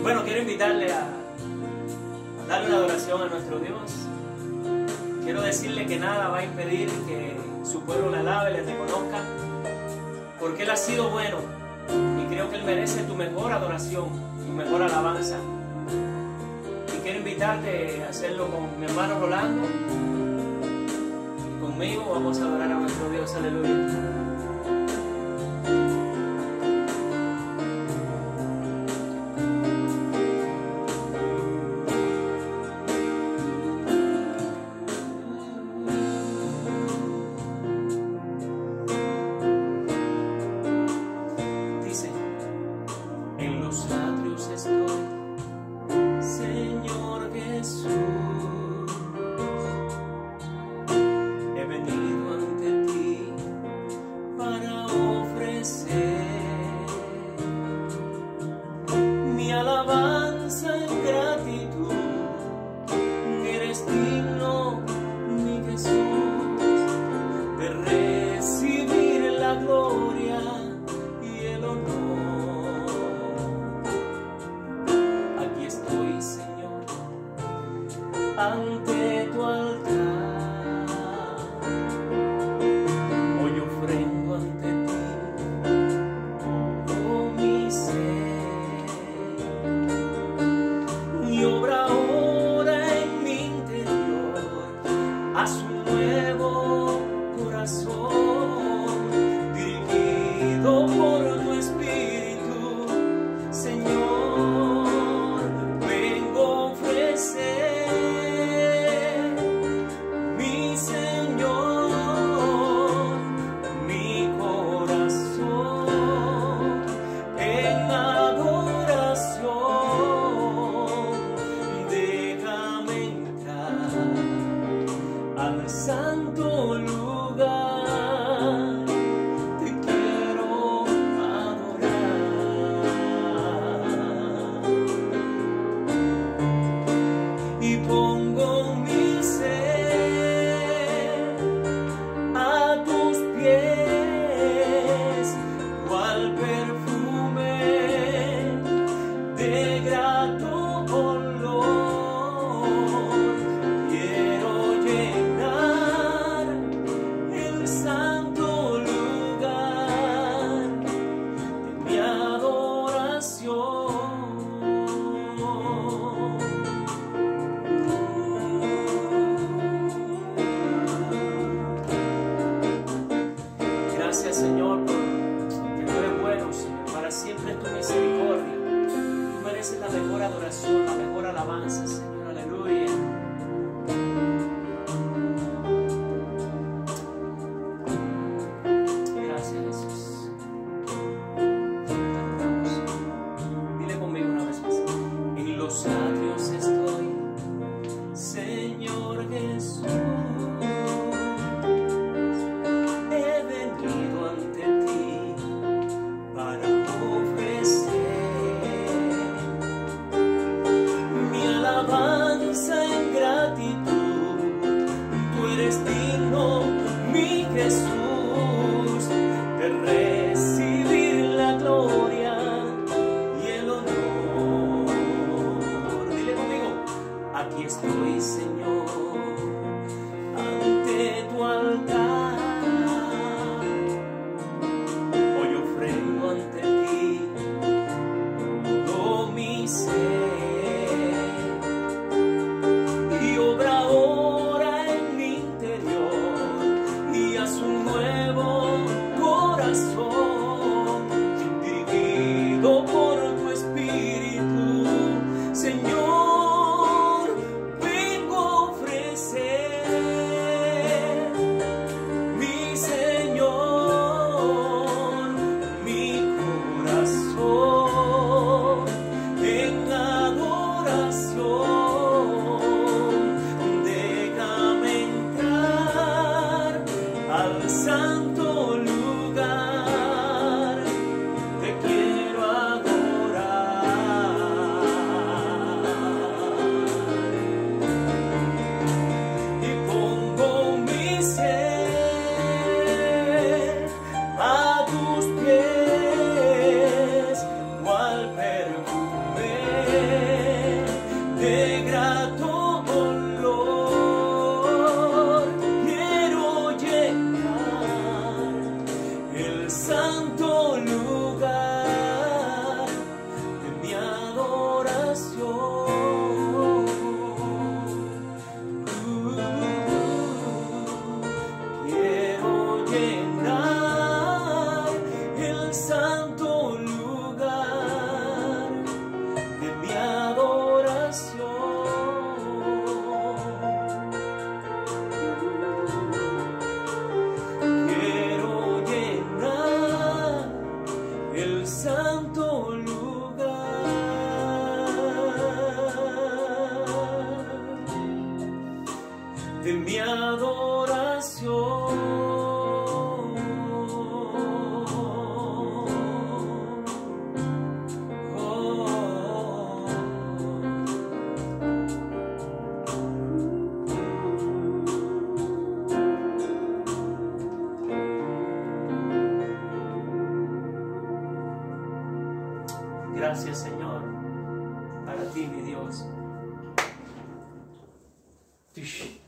Bueno, quiero invitarle a darle una adoración a nuestro Dios. Quiero decirle que nada va a impedir que su pueblo le alabe, le reconozca, porque Él ha sido bueno y creo que Él merece tu mejor adoración, tu mejor alabanza. Y quiero invitarte a hacerlo con mi hermano Rolando y conmigo. Vamos a adorar a nuestro Dios. Aleluya. Ante tu altar, hoy ofrendo ante ti, oh mi ser, y obra ahora en mi interior, haz un nuevo corazón, dirigido por tu Espíritu, Señor, vengo a ofrecer. Al santo lugar te quiero adorar y pongo mi ser a tus pies, cual perfume de grato olor. Gracias, Señor, porque tú eres bueno, Señor. Para siempre es tu misericordia. Tú mereces la mejor adoración, la mejor alabanza, Señor. Aleluya. Gracias, Jesús. Te adoramos. Dile conmigo una vez más. En los atrios estoy, Señor Jesús. He venido ante ti gracias, Señor, para ti, mi Dios.